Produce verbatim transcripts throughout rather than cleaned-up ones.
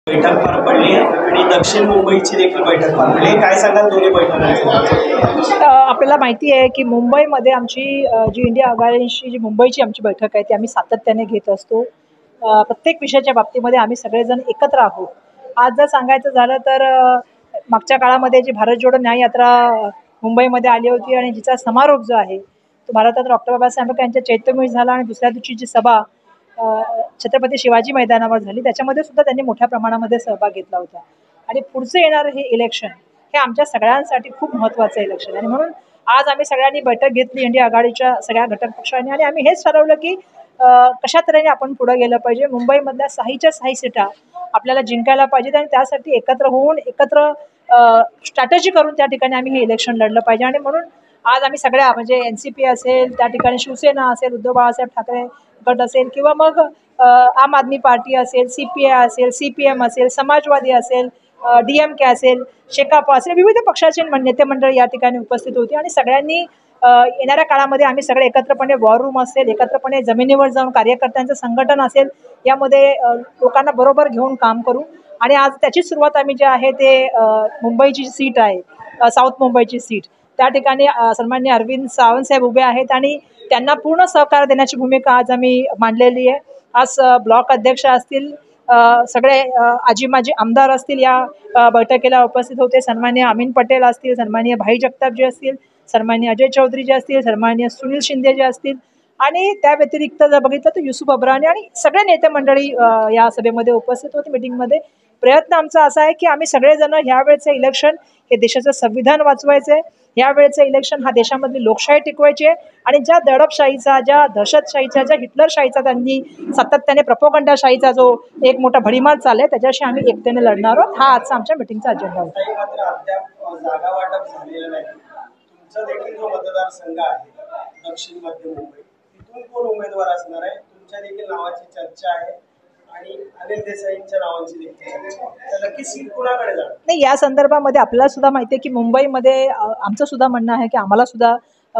बैठक पार पडली आणि दक्षिण मुंबईची देखील बैठक पार पडली। काय सांगाल दोन्ही बैठकांबद्दल? आपल्याला माहिती आहे की मुंबईमध्ये आमची जी इंडिया आघाडीची जी मुंबईची आमची बैठक आहे ती आम्ही सातत्याने घेत असतो। प्रत्येक विषयाच्या बाबतीमध्ये आम्ही सगळेजण एकत्र आहोत। आज जर सांगायचं झालं तर मागच्या काळामध्ये जी भारत जोडो न्याय यात्रा मुंबईमध्ये आली होती आणि जिचा समारोप जो आहे तो भारतरत्न डॉक्टर बाबासाहेब आंबेडकर यांच्या चैत्यभूमी झाला आणि दुसऱ्या दिवशी जी सभा छत्रपती शिवाजी मैदानावर झाली त्याच्यामध्ये सुद्धा त्यांनी मोठ्या प्रमाणामध्ये सहभाग घेतला होता। आणि पुढचं येणारं हे इलेक्शन हे आमच्या सगळ्यांसाठी खूप महत्त्वाचं इलेक्शन आणि म्हणून आज आम्ही सगळ्यांनी बैठक घेतली इंडिया आघाडीच्या सगळ्या घटक पक्षांनी आणि आम्ही हेच ठरवलं की कशा तऱ्हेने आपण पुढे गेलं पाहिजे। मुंबईमधल्या सहाच्या सहा सीटा आपल्याला जिंकायला पाहिजेत आणि त्यासाठी एकत्र होऊन एकत्र स्ट्रॅटेजी करून त्या ठिकाणी आम्ही हे इलेक्शन लढलं पाहिजे। आणि म्हणून आज आम्ही सगळ्या म्हणजे एन सी पी असेल, त्या ठिकाणी शिवसेना असेल, उद्धव बाळासाहेब ठाकरे गट असेल किंवा मग आम आदमी पार्टी असेल, सी पी आय असेल, सी पी एम असेल, समाजवादी असेल, डी एम के असेल, शेकाप असेल, विविध पक्षाचे नेते मंडळी या ठिकाणी उपस्थित होती आणि सगळ्यांनी येणाऱ्या काळामध्ये आम्ही सगळे एकत्रपणे वॉर रूम असेल, एकत्रपणे जमिनीवर जाऊन कार्यकर्त्यांचं संघटन असेल, यामध्ये लोकांना बरोबर घेऊन काम करू। आणि आज त्याची सुरुवात आम्ही जे आहे ते मुंबईची सीट आहे साऊथ मुंबईची सीट त्या ठिकाणी सन्माननीय अरविंद सावंत साहेब उभे आहेत आणि त्यांना पूर्ण सहकार देण्याची भूमिका आज आम्ही मांडलेली आहे। आज ब्लॉक अध्यक्ष असतील, सगळे आजी माजी आमदार असतील या बैठकीला उपस्थित होते। सन्माननीय अमीन पटेल असतील, सन्माननीय भाई जगताप जे असतील, सन्माननीय अजय चौधरी जे असतील, सन्माननीय सुनील शिंदे जे असतील आणि त्या व्यतिरिक्त जर बघितलं तर युसुफ अब्रानी आणि सगळे नेते मंडळी या सभेमध्ये उपस्थित होते मीटिंगमध्ये। प्रयत्न आमचा असा आहे की आम्ही सगळेजण ह्यावेळेचं इलेक्शन हे देशाचं संविधान वाचवायचं आहे, यावेळेचं इलेक्शन हा देशामधली लोकशाही टिकवायची आहे आणि ज्या दडपशाहीचा, ज्या दहशतशाहीचा, ज्या हिटलरशाहीचा त्यांनी सातत्याने प्रपोगंडाशाहीचा जो एक मोठा भडीमार चाललाय त्याच्याशी आम्ही एकतेने लढणार आहोत। हा आजचा आमच्या मीटिंगचा अजेंडा होता। जागा वाटप झालेलं नाही, तुमचा देखील जो मतदारसंघ आहे दक्षिण मध्य मुंबई, तिथून कोण उमेदवार असणार आहे? तुमच्या देखील नावाची चर्चा आहे आणि अनिल देसाईंच्या नावाची देखील चर्चा आहे, तर नक्की सीट कुणाकडे जाणार? नाही, या संदर्भामध्ये आपल्याला सुद्धा माहिती आहे की मुंबईमध्ये आमचं सुद्धा म्हणणं आहे की आम्हाला सुद्धा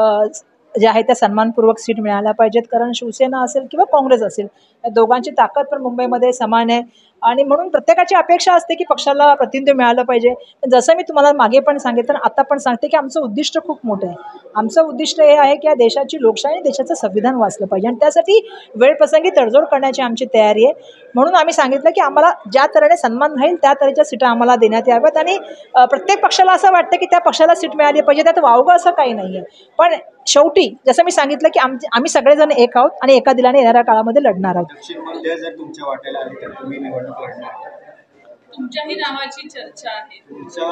जे आहे त्या सन्मानपूर्वक सीट मिळायला पाहिजेत, कारण शिवसेना असेल किंवा काँग्रेस असेल दोघांची ताकद पण मुंबईमध्ये समान आहे आणि म्हणून प्रत्येकाची अपेक्षा असते की पक्षाला प्रतिनिधित्व मिळालं पाहिजे। पण जसं मी तुम्हाला मागे पण सांगितलं आता पण सांगते की आमचं उद्दिष्ट खूप मोठं आहे। आमचं उद्दिष्ट हे आहे की या देशाची लोकशाही आणि देशाचं संविधान वाचलं पाहिजे आणि त्यासाठी वेळप्रसंगी तडजोड करण्याची आमची तयारी आहे। म्हणून आम्ही सांगितलं की आम्हाला ज्या तऱ्हेने सन्मान राहील त्या तऱ्हेच्या सीटा आम्हाला देण्यात याव्यात आणि प्रत्येक पक्षाला असं वाटतं की त्या पक्षाला सीट मिळाली पाहिजे, त्यात वावगं असं काही नाही आहे। पण शेवटी जसं मी सांगितलं की आम आम्ही सगळेजण एक आहोत आणि एका दिलाने येणाऱ्या काळामध्ये लढणार आहोत। जर तुमच्या वाटेला आली तर तुम्ही निवडणूक लढणार? तुमच्याही नावाची चर्चा आहे।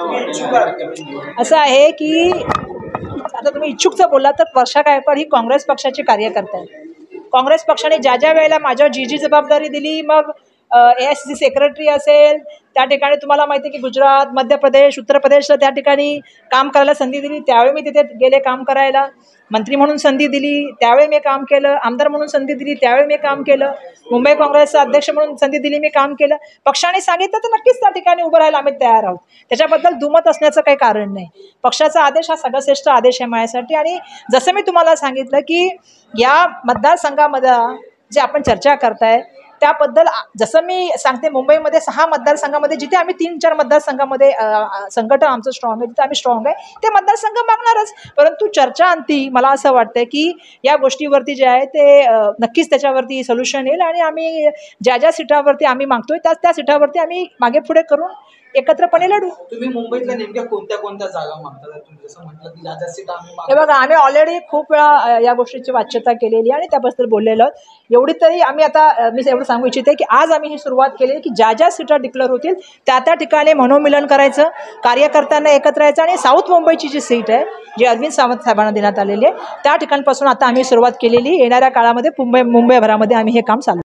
असं आहे की आता तुम्ही इच्छुकचं बोलला तर वर्षा गायकवाड ही काँग्रेस पक्षाची कार्यकर्ता आहे। काँग्रेस पक्षाने ज्या ज्या वेळेला माझ्यावर जी जी जबाबदारी दिली, मग ए एस सी सेक्रेटरी असेल त्या ठिकाणी तुम्हाला माहिती आहे की गुजरात, मध्य प्रदेश, उत्तर प्रदेशला त्या ठिकाणी काम करायला संधी दिली, त्यावेळी मी तिथे गेले काम करायला। मंत्री म्हणून संधी दिली त्यावेळी मी काम केलं, आमदार म्हणून संधी दिली त्यावेळी मी काम केलं, मुंबई काँग्रेसचा अध्यक्ष म्हणून संधी दिली मी काम केलं। पक्षाने सांगितलं तर नक्कीच त्या ठिकाणी उभं राहायला आम्ही तयार आहोत, त्याच्याबद्दल दुमत असण्याचं काही कारण नाही। पक्षाचा आदेश हा सगळ्यात आदेश आहे माझ्यासाठी आणि जसं मी तुम्हाला सांगितलं की या मतदारसंघामध्ये जे आपण चर्चा करताय त्याबद्दल जसं मी सांगते मुंबईमध्ये सहा मतदारसंघामध्ये जिथे आम्ही तीन चार मतदारसंघामध्ये संघटन आमचं स्ट्रॉंग आहे तिथे आम्ही स्ट्रॉंग आहे ते मतदारसंघ मागणारच। परंतु चर्चा अंती मला असं वाटतं की या गोष्टीवरती जे आहे ते नक्कीच त्याच्यावरती सोल्युशन येईल आणि आम्ही ज्या ज्या सीटावरती आम्ही मागतोय त्या त्या सीटावरती आम्ही मागे पुढे करून एकत्रपणे लढू। तुम्ही मुंबईतल्या नेमक्या कोणत्या कोणत्या जागा मागता? तुम्ही जसं म्हटलं की ज्या ज्या सीटा आम्ही हे बघा आम्ही ऑलरेडी खूप वेळा या गोष्टीची वाच्यता केलेली आणि त्याबद्दल बोललेलो आहोत। एवढी तरी आम्ही आता मी एवढं सांगू इच्छिते की आज आम्ही ही सुरुवात केली की ज्या ज्या सीटा डिक्लेअर होतील त्या त्या ठिकाणी मनोमिलन करायचं, कार्यकर्त्यांना एकत्र यायचं आणि साऊथ मुंबईची जी सीट आहे जी अरविंद सावंत साहेबांना देण्यात आलेली आहे त्या ठिकाणपासून आता आम्ही सुरुवात केलेली। येणाऱ्या काळामध्ये मुंबई मुंबईभरामध्ये आम्ही हे काम चालू